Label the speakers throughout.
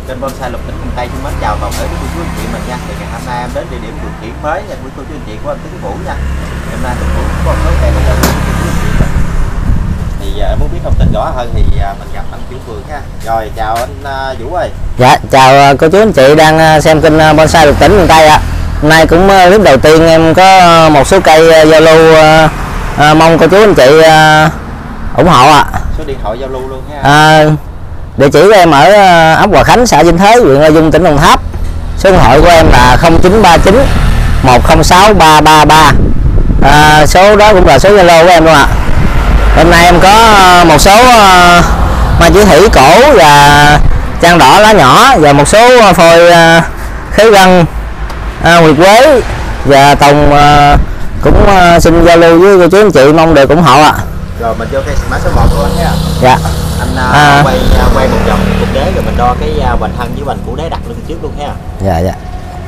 Speaker 1: Kênh Bonsai Lục Tỉnh Miền Tây xin mến chào toàn thể quý cô chú anh chị mình nha. Thì ngày hôm nay em đến địa điểm vườn kiển mới nha quý cô chú anh chị của anh Tuấn Vũ nha. Hôm nay Tuấn Vũ có một số cây bây giờ quý cô chú anh chị mình. Thì em muốn biết thông tin rõ hơn thì mình gặp anh chủ vườn ha. Rồi chào anh Vũ ơi.
Speaker 2: Dạ chào cô chú anh chị đang xem kênh Bonsai Lục Tỉnh Miền Tây ạ. Hôm nay cũng clip đầu tiên em có một số cây giao lưu, mong cô chú anh chị ủng hộ ạ.
Speaker 1: Số điện thoại giao lưu luôn ha.
Speaker 2: Địa chỉ của em ở ấp Hòa Khánh, xã Vinh Thới, huyện Lai Vung, tỉnh Đồng Tháp. Số điện thoại của em là 0939 106 333. Số đó cũng là số Zalo của em luôn ạ. Hôm nay em có một số mai chỉ thủy cổ và trang đỏ lá nhỏ và một số phôi khế gân, nguyệt quế và tùng, cũng xin giao lưu với cô chú anh chị, mong được ủng hộ ạ.
Speaker 1: Rồi mình vô cây mã số 1 luôn anh nha.
Speaker 2: Dạ.
Speaker 1: Anh quay một vòng cục đế rồi mình đo cái hoành thân với hoành củ đế đặt lên trước luôn ha.
Speaker 2: Dạ dạ.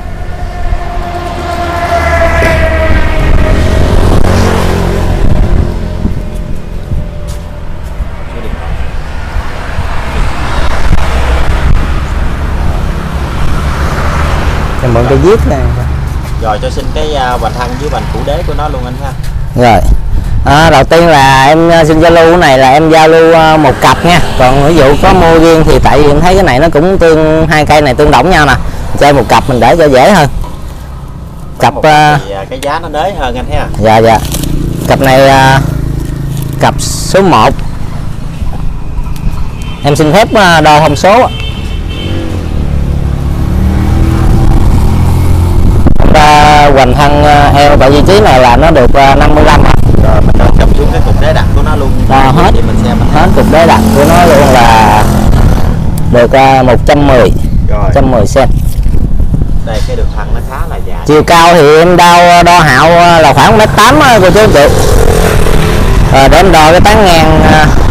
Speaker 2: Em mượn cái viết này.
Speaker 1: Rồi cho xin cái hoành thân với hoành củ đế của nó luôn anh ha.
Speaker 2: Rồi. Đầu tiên là em xin giao lưu cái này là em giao lưu một cặp nha. Còn ví dụ có mua riêng thì tại vì em thấy cái này nó cũng hai cây này tương đồng nhau nè, chơi một cặp mình để cho dễ hơn. Cặp
Speaker 1: cái giá nó đế hơn anh ha.
Speaker 2: Dạ dạ. Cặp này cặp số 1. Em xin phép đo thông số. Hoành thân eo tại vị trí này là nó được 55.
Speaker 1: Rồi mình đo chấm xuống cái cục đế đặt của nó luôn.
Speaker 2: Đo hết
Speaker 1: thì mình xem
Speaker 2: hết cục đế đặt của nó luôn là được 110. Rồi. 110 cm.
Speaker 1: Đây cái đường thân nó khá là dài.
Speaker 2: Chiều cao thì em đo hạo là khoảng 1m8 cô chú anh chị. Rồi để em đo cái tán ngang.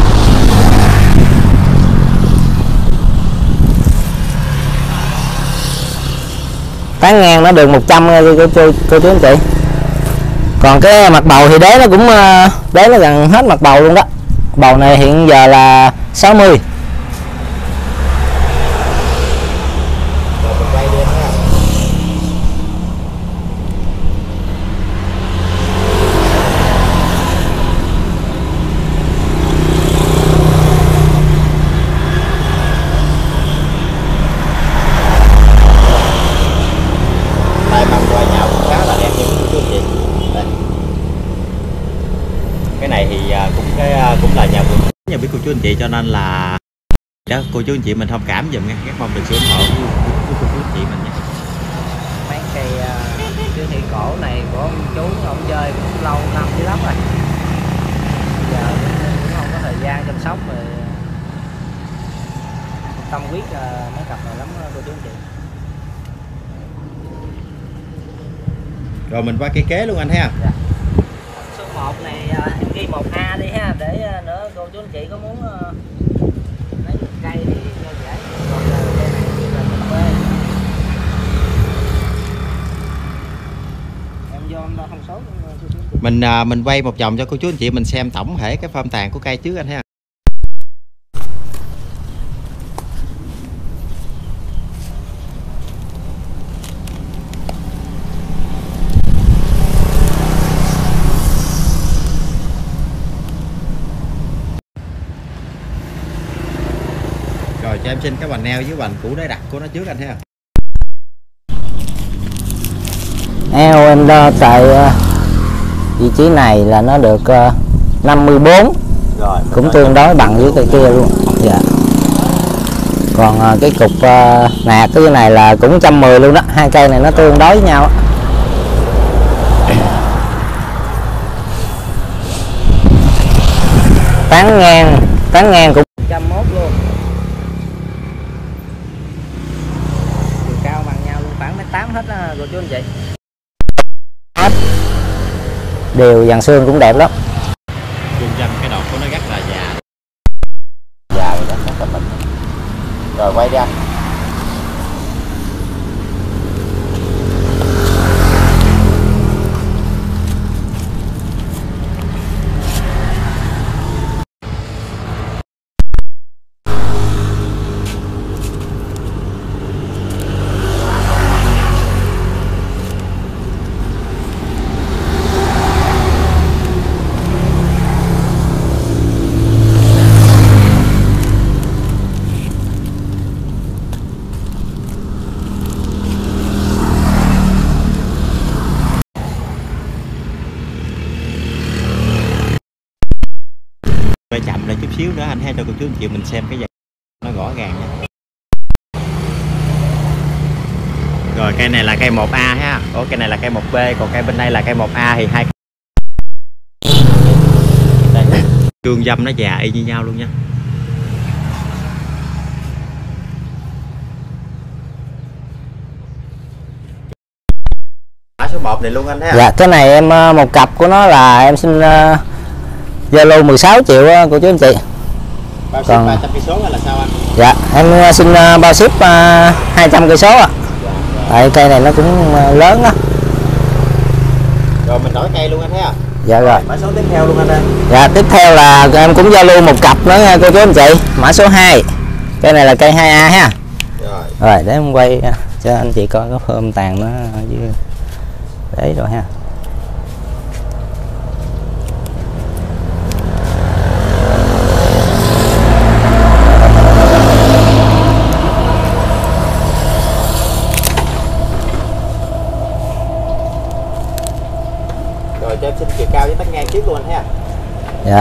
Speaker 2: Tán ngang nó được 100 cô chú anh chị. Còn cái mặt bầu thì đế nó cũng gần hết mặt bầu luôn đó. Bầu này hiện giờ là 60.
Speaker 1: Cái này thì cũng là nhà vườn nhà biết cô chú anh chị, cho nên là đó cô chú anh chị mình thông cảm giùm nha, các mong được sự ủng hộ của cô chú anh chị mình nha.
Speaker 2: Mấy cây siêu thị cổ này của ông chú ông chơi cũng lâu năm dữ lắm rồi, giờ cũng không có thời gian chăm sóc rồi, tâm huyết mấy cặp này lắm cô chú anh chị.
Speaker 1: Rồi mình qua cây kế luôn anh ha.
Speaker 2: Dạ. Số 1 này em ghi 1A đi ha, để nữa cô chú anh chị có muốn lấy cây thì cho dễ. Còn cây này là cà phê. Em vô em đo thông số cô chú anh chị.
Speaker 1: Mình quay một vòng cho cô chú anh chị mình xem tổng thể cái form tàn của cây trước anh ha. Rồi cho em xin cái hoành eo với hoành củ đế đặt của nó trước anh ha.
Speaker 2: Eo em đo tại vị trí này là nó được 54. Rồi, cũng tương đối bằng với cây kia luôn. Dạ. Còn cái cục nạc cái này là cũng 110 luôn đó. Hai cây này nó tương đối với nhau. Tán ngang cũng 101 luôn. Chiều cao bằng nhau luôn, khoảng 1m8 hết á cô chú anh chị. Đều dàn xương cũng đẹp lắm.
Speaker 1: Chung danh cái đọt của nó rất là già.
Speaker 2: Già rồi đó, rất là mình.
Speaker 1: Rồi quay đi anh. nữa anh ha, cho cô chú anh chị mình xem cái dàn nó rõ ràng nha. Rồi cây này là cây 1A ha. Ủa cây này là cây 1B, còn cây bên đây là cây 1A thì hai đây, cương dâm nó già y như nhau luôn nha. Mã số 1 này luôn anh ha.
Speaker 2: Dạ cái này em một cặp của nó là em xin Zalo 16 triệu cô chú anh chị.
Speaker 1: Bao ship
Speaker 2: Còn
Speaker 1: 300 cây số hay là sao anh?
Speaker 2: dạ em xin bao ship 200 cây số ạ. Tại cây này nó cũng lớn đó.
Speaker 1: Rồi mình đổi cây luôn anh thấy à?
Speaker 2: Dạ rồi.
Speaker 1: Mã số tiếp theo luôn anh ơi.
Speaker 2: Dạ tiếp theo là em cũng giao lưu một cặp nữa nha cô chú anh chị. Mã số 2. Cây này là cây 2A ha.
Speaker 1: Rồi.
Speaker 2: Rồi để em quay cho anh chị coi có phơm tàn nó ở dưới đấy rồi ha.
Speaker 1: Rồi cho em xin chiều cao với tán ngang trước luôn anh thấy à?
Speaker 2: Dạ.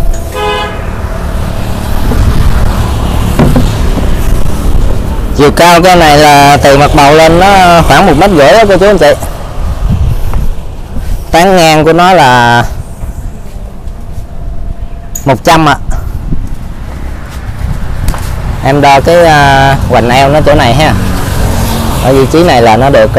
Speaker 2: Chiều cao cái này là từ mặt bầu lên nó khoảng 1,5 m đó cô chú anh chị. Tán ngang của nó là 100 ạ. Em đo cái hoành eo nó chỗ này ha. Ở vị trí này là nó được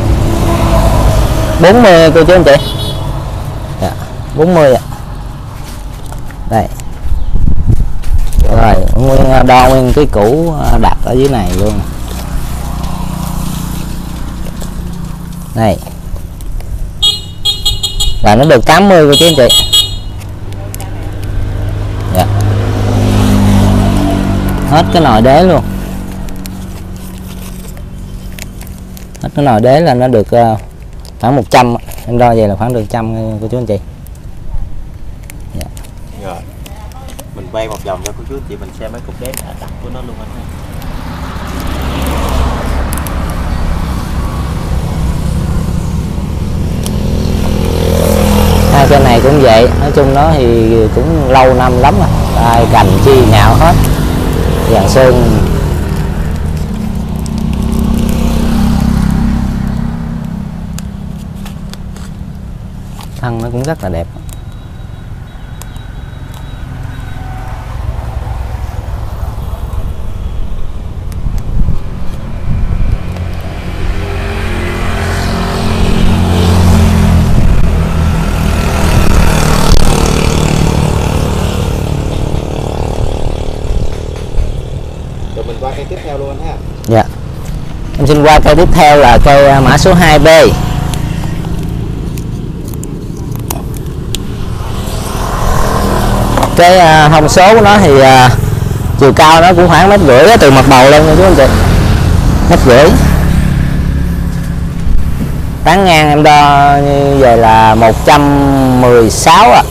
Speaker 2: 40 cô chú anh chị. Dạ, 40 ạ. Đây. Rồi, đo nguyên cái củ đặt ở dưới này luôn. Này. Là nó được 80 cô chú anh chị. Dạ. Hết cái nồi đế luôn. Hết cái nồi đế là nó được khoảng 100. Em đo vậy là khoảng được 100 cô chú anh chị. Dạ.
Speaker 1: Rồi. Mình quay một vòng cho cô chú anh chị mình xem mấy cục đế đặt của nó luôn anh ha.
Speaker 2: Hai cây này cũng vậy, nói chung nó thì cũng lâu năm lắm rồi, ai cành chi nhạo hết, vàng sơn. Thân nó cũng rất là đẹp.
Speaker 1: Mình qua cây tiếp theo luôn anh ha.
Speaker 2: Dạ. Em xin qua cây tiếp theo là cây mã số 2B. Cái thông số của nó thì chiều cao nó cũng khoảng 1,5 m từ mặt bầu lên nha chú anh chị. 1,5 m. Tán ngang em đo như vậy là 116 ạ.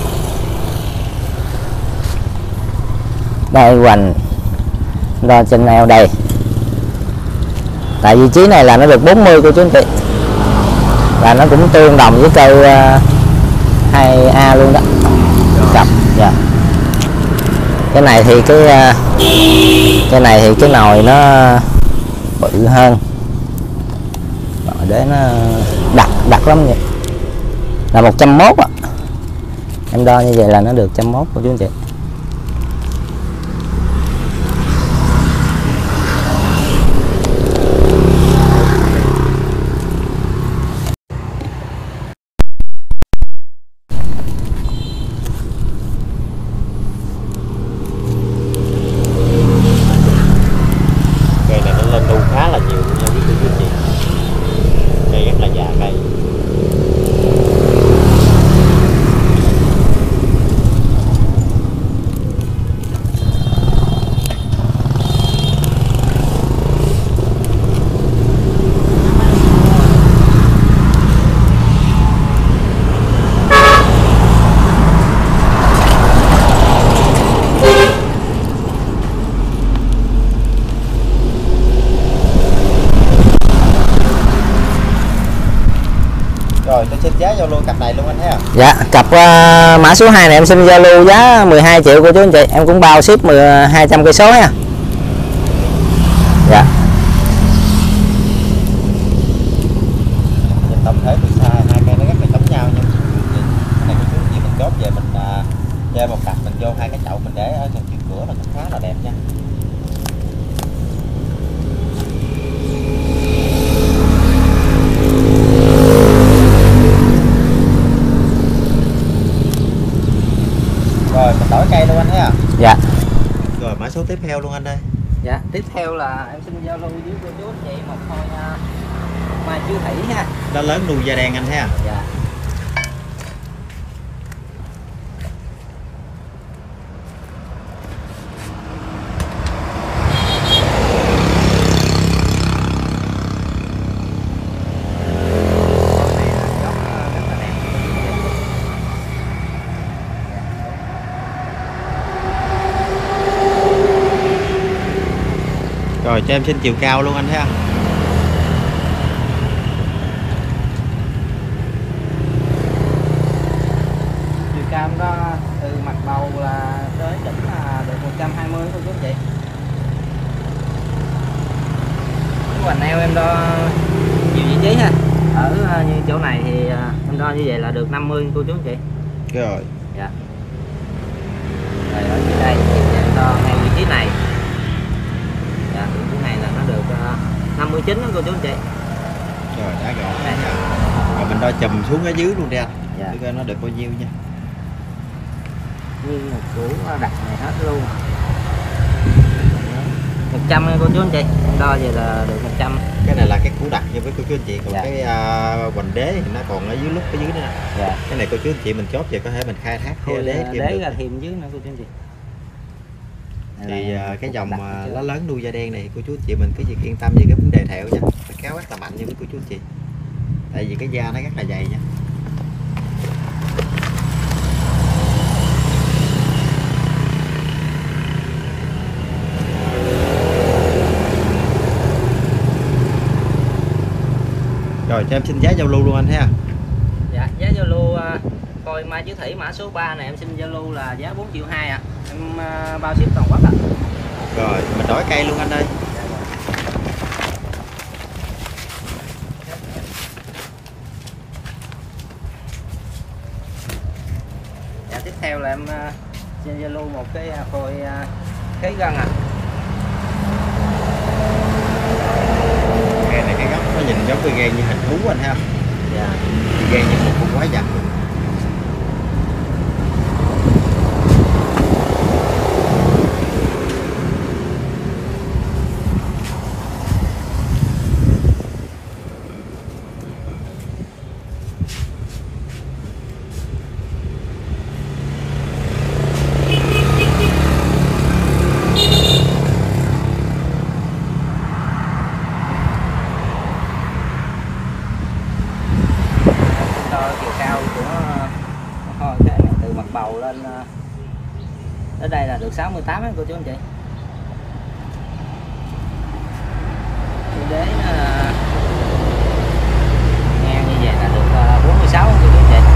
Speaker 2: Đây hoành đo trên eo đây. Tại vị trí này là nó được 40 cô chú anh chị. Và nó cũng tương đồng với cây 2A luôn đó. Cặp. Dạ. Cái này thì cái nồi nó bự hơn. Rồi để nó đặc lắm vậy. Là 101 ạ. Em đo như vậy là nó được 101 cô chú anh chị. Rồi tôi xin giá Zalo cặp này luôn anh ha.
Speaker 1: ha.
Speaker 2: Dạ, cặp mã số 2 này em xin giao lưu giá 12 triệu cô chú anh chị, em cũng bao ship 200 cây số nha. Dạ.
Speaker 1: Nhìn tổng thể từ xa hai cây nó rất là giống nhau nha. Cái này cô chú anh chị mình chốt về mình chơi một cặp mình vô hai cái chậu mình để ở gần trước cửa là cũng khá là đẹp nha. Rồi mình đổi cây luôn anh thấy à?
Speaker 2: Dạ.
Speaker 1: Rồi mã số tiếp theo luôn anh ơi.
Speaker 2: Dạ, tiếp theo là em xin giao lưu với cô chú anh chị một thôi mai chú thủy ha.
Speaker 1: Đó lớn nuôi da đen anh thấy à?
Speaker 2: Dạ.
Speaker 1: Rồi cho em xin chiều cao luôn anh thấy không?
Speaker 2: Chiều cao đó từ mặt đầu là tới đỉnh là được 120 thôi chú anh chị. Cái hoành eo em đo nhiều vị trí ha. Ở như chỗ này thì em đo như vậy là được 50 cô chú anh chị.
Speaker 1: Rồi.
Speaker 2: Dạ. Rồi ở dưới đây thì em đo ngay vị trí này. Dạ, vị trí này là nó được 59 đó cô chú anh chị.
Speaker 1: Rồi đã gọn đây ha. Rồi mình đo chùm xuống ở dưới luôn đi anh.
Speaker 2: Dạ.
Speaker 1: Để coi nó được bao nhiêu nha.
Speaker 2: Như một củ đặt này hết luôn. 100 cô chú anh chị. Em đo vậy là được 100.
Speaker 1: Cái này là cái củ đặt nha với cô chú anh chị, còn
Speaker 2: Dạ.
Speaker 1: cái hoành đế thì nó còn ở dưới lúc ở dưới nữa.
Speaker 2: Dạ.
Speaker 1: Cái này cô chú anh chị mình chốt về có thể mình khai thác
Speaker 2: Thôi
Speaker 1: đế thêm
Speaker 2: đế
Speaker 1: được.
Speaker 2: ra thêm dưới nữa cô chú anh chị.
Speaker 1: Thì cái dòng lá lớn nuôi da đen này thì cô chú anh chị mình cứ việc yên tâm về cái vấn đề thẹo nha, phải kéo rất là mạnh nha với cô chú anh chị, tại vì cái da nó rất là dày nha. Rồi cho em xin giá giao lưu luôn anh ha.
Speaker 2: Dạ, giá giao lưu coi mai chữ thủy mã số 3 này em xin giao lưu là giá 4 triệu 2 ạ. Em bao ship toàn quốc ạ.
Speaker 1: Rồi mình đổi cây luôn anh ơi.
Speaker 2: Dạ, tiếp theo là em xin giao lưu một cái phôi khế gân ạ.
Speaker 1: Cây này cái gốc nó nhìn giống cái gan như hình thú anh ha.
Speaker 2: Dạ.
Speaker 1: Gan như một con quái vật luôn.
Speaker 2: Đo chiều cao của thôi cái này từ mặt bầu lên đến đây là được 68 cô chú anh chị. Đế ngang như vậy là được 46 cô chú anh chị.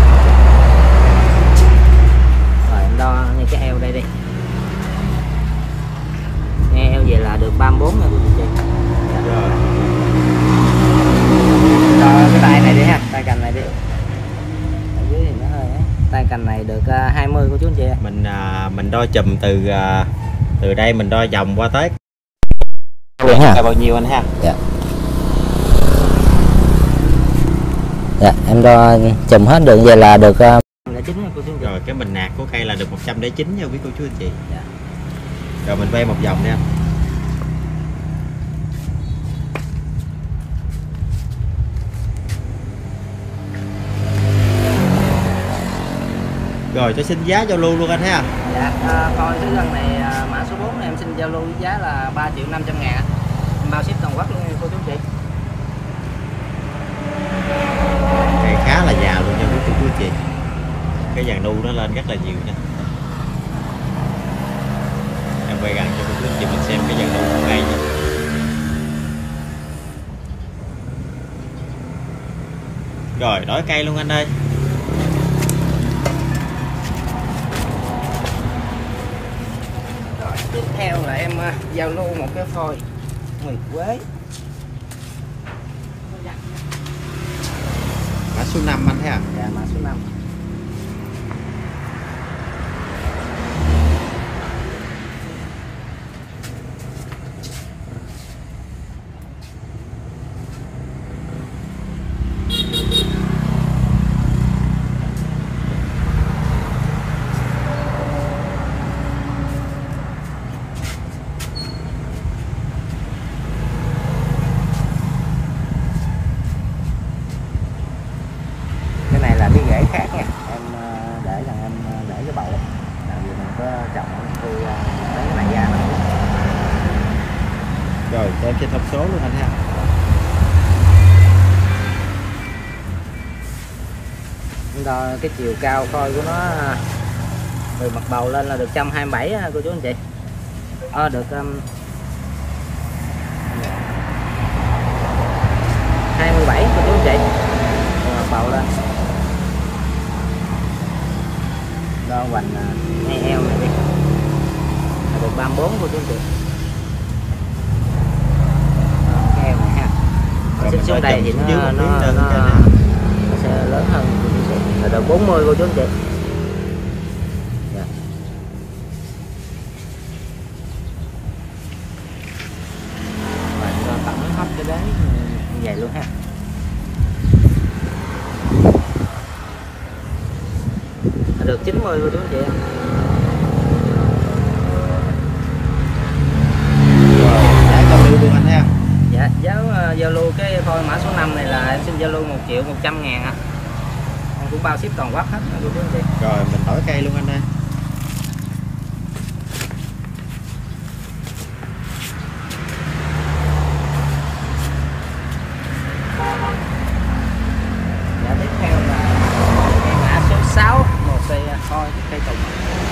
Speaker 2: Rồi em đo như cái eo đây đi. Nghe eo vậy là được 34 nha cô chú anh chị.
Speaker 1: Rồi.
Speaker 2: Đo cái tay này đi ha, tay cành này đi. Ở dưới thì nó hơi ấy. Tay cành này được 20 cô chú anh chị.
Speaker 1: Mình đo chùm từ đây mình đo vòng qua tới
Speaker 2: Ha.
Speaker 1: bao nhiêu anh ha?
Speaker 2: Dạ. Dạ, em đo chùm hết đường về là được 09 cô chú anh chị.
Speaker 1: Rồi cái mình nạc của cây là được 109 nha quý cô chú anh chị.
Speaker 2: Dạ.
Speaker 1: Rồi mình vây một vòng nha. Rồi cho xin giá giao lưu luôn anh ha.
Speaker 2: Dạ, coi cái lần này mã số 4 này em xin giao lưu với giá là 3 triệu 500 ngàn. Em bao ship toàn quốc luôn cô chú anh chị.
Speaker 1: Cây khá là già luôn nha quý cô chú anh chị. Cái vàng nu nó lên rất là nhiều nha. Em quay gần cho cô chú anh chị mình xem cái vàng nu của cây nha. Rồi đổi cây luôn anh ơi.
Speaker 2: em giao lưu một cái phôi nguyệt quế.
Speaker 1: Mã số 5 anh thấy à?
Speaker 2: Dạ, mã số 5. Cái này là cái rễ khác nha, em để rằng em để cái bầu làm gì mình có trồng thì lấy cái này ra nó.
Speaker 1: Rồi cho em trên thông số luôn anh ha.
Speaker 2: Đo cái chiều cao coi của nó từ mặt bầu lên là được 127 cô chú anh chị. Được 27 cô chú anh chị. Từ mặt bầu lên. Đo hoành ngay eo này đi. Là được 34 cô chú anh chị. Cái eo này ha.
Speaker 1: Rồi
Speaker 2: Xích
Speaker 1: mình
Speaker 2: xuống
Speaker 1: đo
Speaker 2: đây thì
Speaker 1: chùm xuống dưới một
Speaker 2: nó
Speaker 1: miếng nữa cái này.
Speaker 2: sẽ lớn hơn cô chú anh chị. Là được 40 cô chú anh chị. Dạ. Và cho tổng hấp cái đế như vậy luôn ha. Được 90 cô chú anh chị.
Speaker 1: Rồi giá giao lưu luôn anh ha.
Speaker 2: Dạ, giá giao lưu cái phôi mã số 5 này là em xin giao lưu 1.100.000 à. Em cũng bao ship toàn quốc hết cô chú anh chị.
Speaker 1: Rồi mình đổi cây luôn anh ơi.
Speaker 2: Dạ, tiếp theo là cây mã số 6, một cây phôi cây tùng.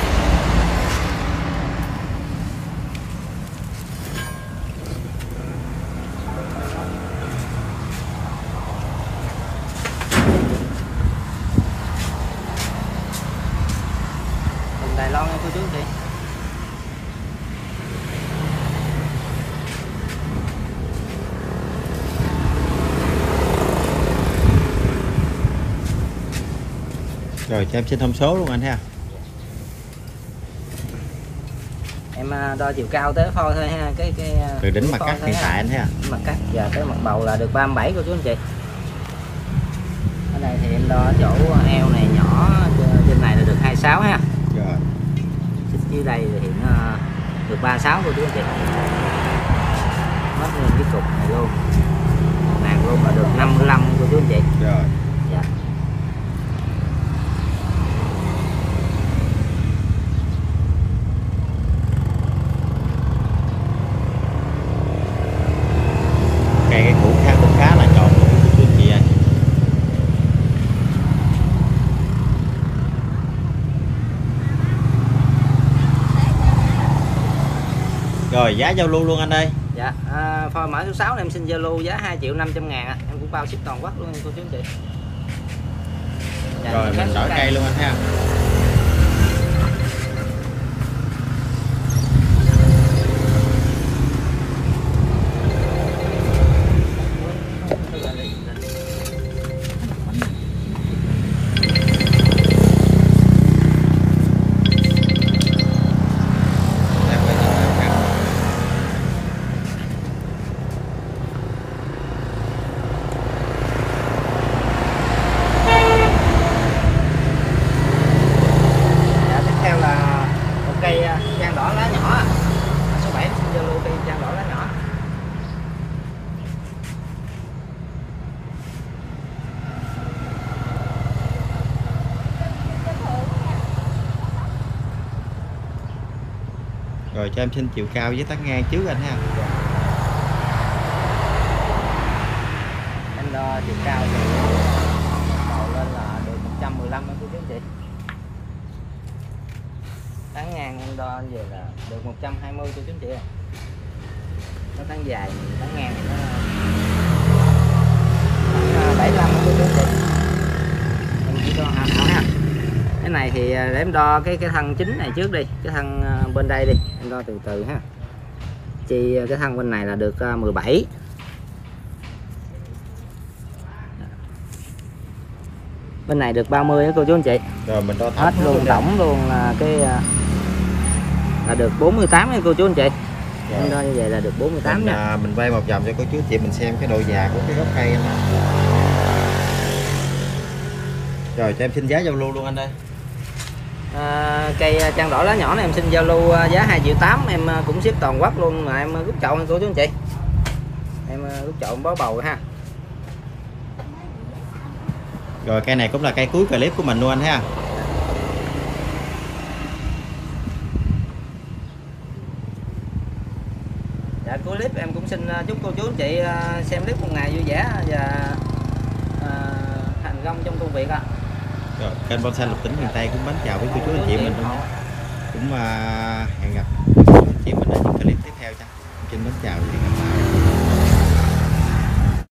Speaker 2: Tùng Đài Loan nha cô chú anh chị.
Speaker 1: Rồi cho em xin thông số luôn anh ha.
Speaker 2: Em đo chiều cao tới phôi thôi ha, cái
Speaker 1: Từ đỉnh mặt
Speaker 2: phôi
Speaker 1: cắt
Speaker 2: thôi
Speaker 1: hiện
Speaker 2: ha.
Speaker 1: tại anh ha.
Speaker 2: Mặt cắt và cái mặt bầu là được 37 cô chú anh chị. Ở đây thì em đo chỗ eo này nhỏ, trên này là được 26 ha.
Speaker 1: Rồi.
Speaker 2: Dưới đây thì nó được 36 cô chú anh chị. Mất nguyên cái cục này luôn. Nàng luôn là được 55 cô chú anh chị.
Speaker 1: Rồi.
Speaker 2: Dạ.
Speaker 1: Cây cái củ khá cũng khá là tròn luôn quý chị ơi. Rồi giá giao lưu luôn anh ơi.
Speaker 2: Dạ, phôi mã số 6 này em xin giao lưu giá 2.500.000 à. Em cũng bao ship toàn quốc luôn cô chú anh chị. Dạ,
Speaker 1: Rồi mình đổi cây luôn anh ha.
Speaker 2: Dạ, tiếp theo là một cây trang đỏ lá nhỏ à. Số 7 em xin giao lưu cây trang đỏ lá nhỏ.
Speaker 1: Rồi cho em xin chiều cao với tán ngang trước anh ha.
Speaker 2: Em đo chiều cao thì đầu lên là được 115 cô chú anh chị. Tán ngang em đo về là được 120 cô chú anh chị. Nó tán dài, tán ngang thì nó 75 cô chú anh chị. Em chỉ đo hao ha. Cái này thì để em đo cái thân chính này trước đi, cái thân bên đây đi, em đo từ từ ha. chi cái thân bên này là được 17. Bên này được 30 đó cô chú anh chị.
Speaker 1: Rồi mình đo
Speaker 2: Hết luôn tổng luôn là cái là được 48 nha cô chú anh chị. Em đo như vậy là được 48 nha.
Speaker 1: Mình quay một vòng cho cô chú anh chị mình xem cái độ già của cái gốc cây anh. Rồi cho em xin giá giao lưu luôn anh ơi.
Speaker 2: Cây trang đỏ lá nhỏ này em xin giao lưu giá 2,8 triệu, em cũng ship toàn quốc luôn mà em rút chậu nha cô chú anh chị. Em rút chậu bó bầu ha.
Speaker 1: Rồi cây này cũng là cây cuối clip của mình luôn anh ha.
Speaker 2: Dạ, cuối clip em cũng xin chúc cô chú anh chị xem clip một ngày vui vẻ và thành công trong công việc ạ.
Speaker 1: Rồi kênh Bonsai Lục Tỉnh miền Tây cũng mến chào với cô chú anh chị mình luôn nha. Cũng hẹn gặp cô chú anh chị mình ở những clip tiếp theo nha. Xin mến chào và hẹn gặp lại.